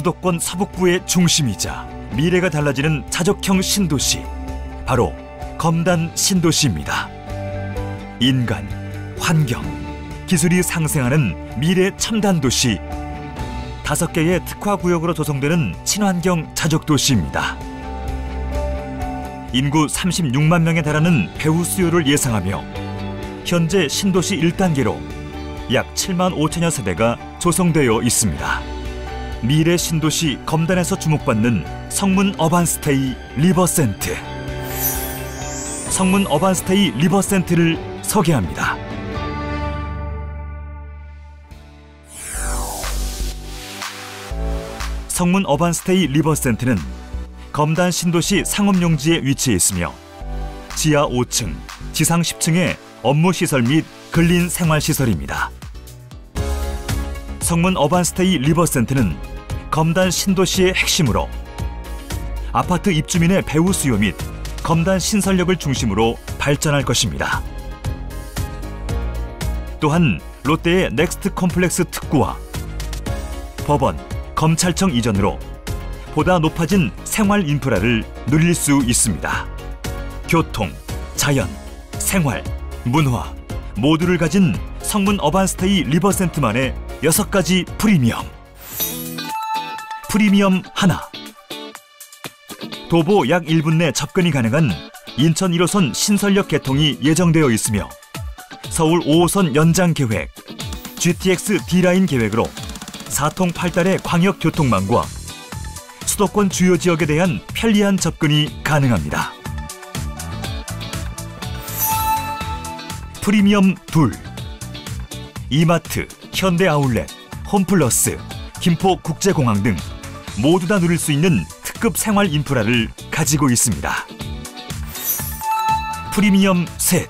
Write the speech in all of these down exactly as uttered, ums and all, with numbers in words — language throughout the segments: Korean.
수도권 서북부의 중심이자 미래가 달라지는 자족형 신도시, 바로 검단 신도시입니다. 인간, 환경, 기술이 상생하는 미래 첨단 도시, 다섯 개의 특화구역으로 조성되는 친환경 자족도시입니다. 인구 삼십육만 명에 달하는 배우 수요를 예상하며 현재 신도시 일 단계로 약 칠만 오천여 세대가 조성되어 있습니다. 미래 신도시 검단에서 주목받는 성문 어반스테이 리버센트. 성문 어반스테이 리버센트를 소개합니다. 성문 어반스테이 리버센트는 검단 신도시 상업용지에 위치해 있으며 지하 오 층, 지상 십 층의 업무시설 및 근린 생활시설입니다. 성문 어반스테이 리버센트는 검단 신도시의 핵심으로 아파트 입주민의 배우 수요 및 검단 신설력을 중심으로 발전할 것입니다. 또한 롯데의 넥스트 컴플렉스 특구와 법원, 검찰청 이전으로 보다 높아진 생활 인프라를 누릴 수 있습니다. 교통, 자연, 생활, 문화 모두를 가진 성문 어반스테이 리버센트만의 여섯 가지 프리미엄. 프리미엄 하나. 도보 약 일 분 내 접근이 가능한 인천 일 호선 신설역 개통이 예정되어 있으며 서울 오 호선 연장 계획, 지티엑스 D라인 계획으로 사통팔달의 광역교통망과 수도권 주요 지역에 대한 편리한 접근이 가능합니다. 프리미엄 둘. 이마트, 현대아울렛, 홈플러스, 김포국제공항 등 모두 다 누릴 수 있는 특급 생활 인프라를 가지고 있습니다. 프리미엄 셋.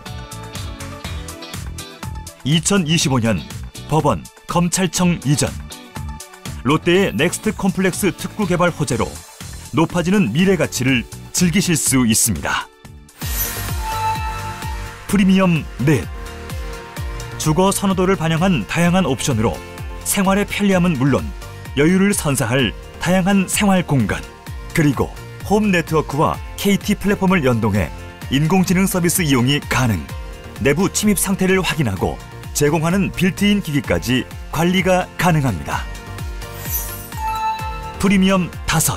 이천이십오 년 법원, 검찰청 이전. 롯데의 넥스트 컴플렉스 특구 개발 호재로 높아지는 미래 가치를 즐기실 수 있습니다. 프리미엄 넷. 주거 선호도를 반영한 다양한 옵션으로 생활의 편리함은 물론 여유를 선사할 다양한 생활 공간, 그리고 홈 네트워크와 케이티 플랫폼을 연동해 인공지능 서비스 이용이 가능. 내부 침입 상태를 확인하고 제공하는 빌트인 기기까지 관리가 가능합니다. 프리미엄 다섯.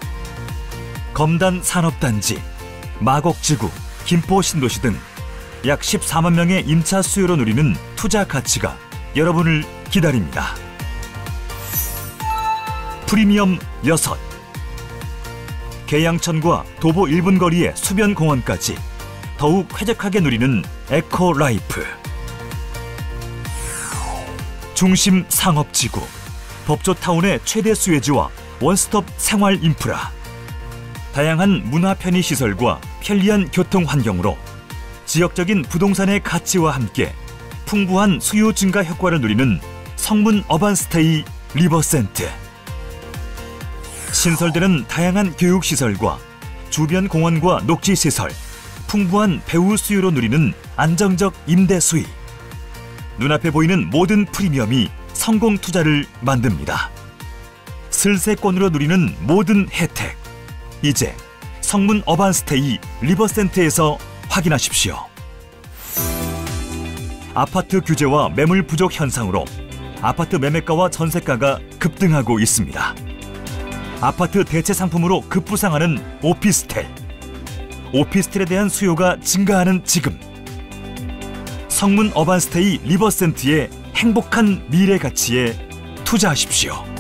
검단 산업단지, 마곡지구, 김포신도시 등 약 십사만 명의 임차 수요로 누리는 투자 가치가 여러분을 기다립니다. 프리미엄 여섯. 계양천과 도보 일 분 거리의 수변공원까지 더욱 쾌적하게 누리는 에코라이프. 중심 상업지구, 법조타운의 최대 수혜지와 원스톱 생활 인프라. 다양한 문화 편의 시설과 편리한 교통 환경으로 지역적인 부동산의 가치와 함께 풍부한 수요 증가 효과를 누리는 성문 어반스테이 리버센트. 신설되는 다양한 교육시설과 주변 공원과 녹지시설, 풍부한 배우 수요로 누리는 안정적 임대 수익. 눈앞에 보이는 모든 프리미엄이 성공 투자를 만듭니다. 슬세권으로 누리는 모든 혜택. 이제 성문 어반스테이 리버센트에서 확인하십시오. 아파트 규제와 매물 부족 현상으로 아파트 매매가와 전세가가 급등하고 있습니다. 아파트 대체 상품으로 급부상하는 오피스텔. 오피스텔에 대한 수요가 증가하는 지금, 성문 어반스테이 리버센트의 행복한 미래 가치에 투자하십시오.